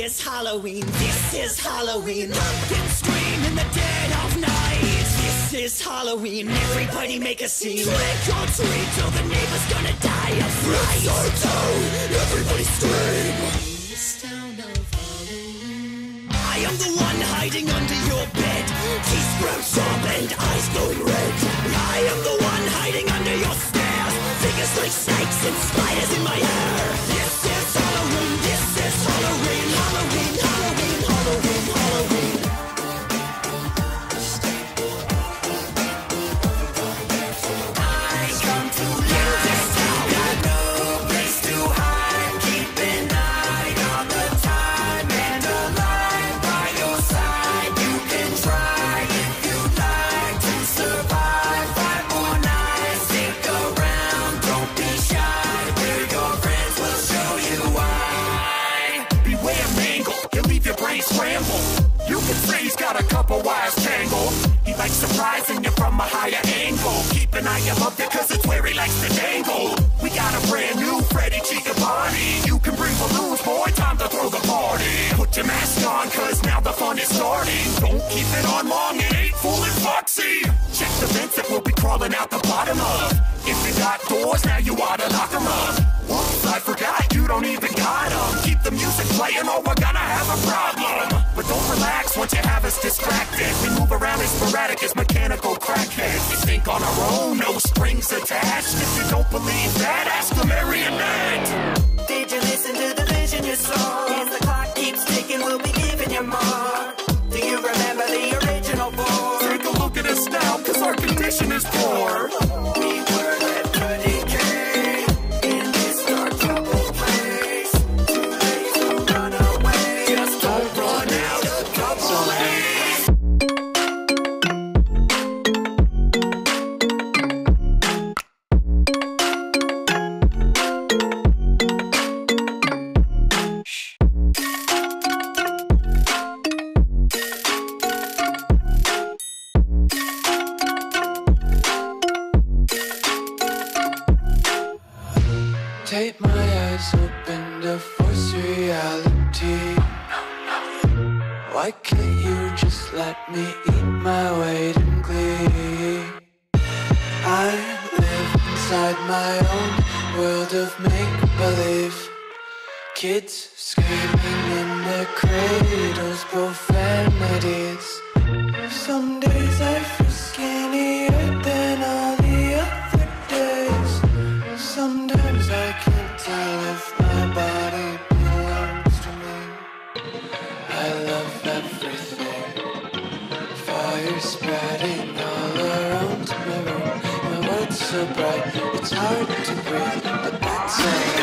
is Halloween, this is Halloween. Pumpkins scream in the dead of night. This is Halloween, everybody make a scene. Trick or treat till the neighbor's gonna die of fright. It's our town, everybody scream. This town of Halloween. I am the one hiding under your bed, teeth scrunched up and eyes glowing red. I am the one hiding under your stairs, fingers like snakes and spiders in my hair. This is Halloween, this is Halloween. Halloween, Halloween, Halloween, Halloween. I come to live this town, got no place to hide. Keep an eye on the time and a light by your side. You can try if you'd like to survive 5 more nights. Stick around, don't be shy. We're your friends, we'll show you why. Beware Mangle, he'll leave your brain scrambled. You can say he's got a couple wires tangled. He likes surprising you from a higher angle. Keep an eye above it cause it's where he likes to dangle. We got a brand new Freddy Chicabani. You can bring balloons, boy, time to throw the party. Put your mask on cause now the fun is starting. Don't keep it on long, it ain't full and foxy. Check the vents that we'll be crawling out the bottom of. If you got doors, now you oughta lock them up. Whoops, I forgot, you don't even got them. Keep the music playing or we're gonna have a problem. But don't relax once you have us distracted. We move around as sporadic as mechanical crackheads. We think on our own, no strings attached. If you don't believe that, ask the marionette. Did you listen to the vision you saw? As the clock keeps ticking, we'll be giving you more. Do you remember the original four? Take a look at us now, cause our condition is poor. We were left to decay in this dark, troubled place. Too late to run away. Just don't run out of couple days. Take my eyes open to force reality. Why can't you just let me eat my weight in glee? I live inside my own world of make-believe. Kids screaming in their cradles, profanities. Some days I feel skinnier than all the other days. Sometimes I can't tell if my body belongs to me. I love everything. Fire spreading all around my room. My world's so bright, it's hard to breathe, but that's alright.